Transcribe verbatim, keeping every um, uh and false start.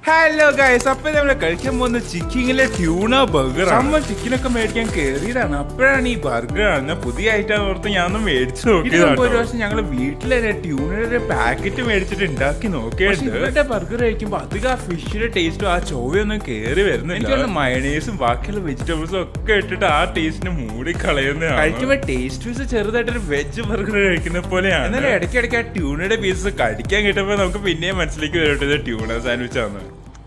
Hello guys, അപ്പൊ നമ്മള് കഴിക്കാൻ പോകുന്ന ചിക്കിങ്ങിലെ ട്യൂണ ബർഗർ. നമ്മൾ ചിക്കനൊക്കെ മേടിക്കാൻ കയറിയതാണ്. അപ്പോഴാണ് ഈ ബർഗർ ആണ് പുതിയ ഐറ്റം ഓർത്ത് ഞാൻ ഒന്ന് മേടിച്ചു നോക്കിയതാണ്. ഒരു വർഷം ഞങ്ങള് വീട്ടിലെ ട്യൂണയുടെ പാക്കറ്റ് മേടിച്ചിട്ട് ഉണ്ടാക്കി നോക്കിയിട്ടുണ്ട്. ഇവരുടെ ബർഗർ കഴിക്കുമ്പോ അധികം ആ ഫിഷിന്റെ ടേസ്റ്റും ആ ചൊവ്വയൊന്നും കയറി വരുന്നില്ല. എനിക്ക് മയണൈസും ബാക്കിയുള്ള വെജിറ്റബിൾസും ഒക്കെ ഇട്ടിട്ട് ആ ടേസ്റ്റിന് മൂടി കളയുന്നതാണ്. കഴിക്കുമ്പോ ടേസ്റ്റ് പീസ് ചെറുതായിട്ടൊരു വെജ് ബർഗർ കഴിക്കുന്ന പോലെയാണ്. എന്നാലും ഇടയ്ക്കിടയ്ക്ക് ആ ട്യൂണയുടെ പീസസ് കടിക്കാൻ കിട്ടുമ്പോ നമുക്ക് പിന്നെയും മനസ്സിലേക്ക് വരട്ടെ ട്യൂണ സാൻഡ്വിച്ച് ആണ്.